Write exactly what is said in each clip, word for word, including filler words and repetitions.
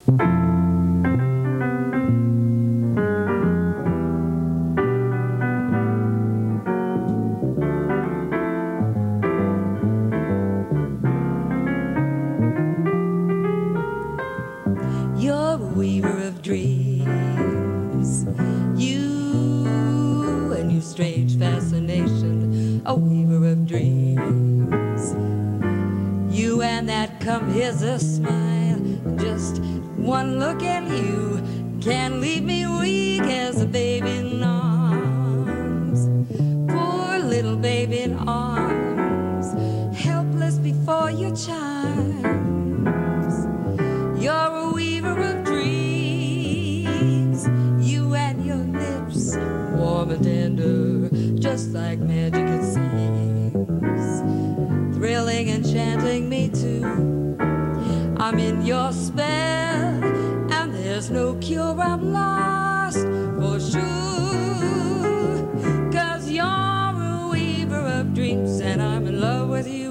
You're a weaver of dreams. You and your strange fascination, a weaver of dreams. You and that come here's a smile. Just one look at you can leave me weak as a baby in arms. Poor little baby in arms, helpless before your charms. You're a weaver of dreams. You and your lips, warm and tender, just like magic it seems. Thrilling, enchanting me too. I'm in your spell, and there's no cure, I'm lost for sure. 'Cause you're a weaver of dreams, and I'm in love with you.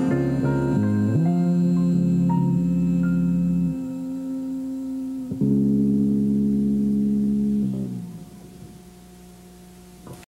you.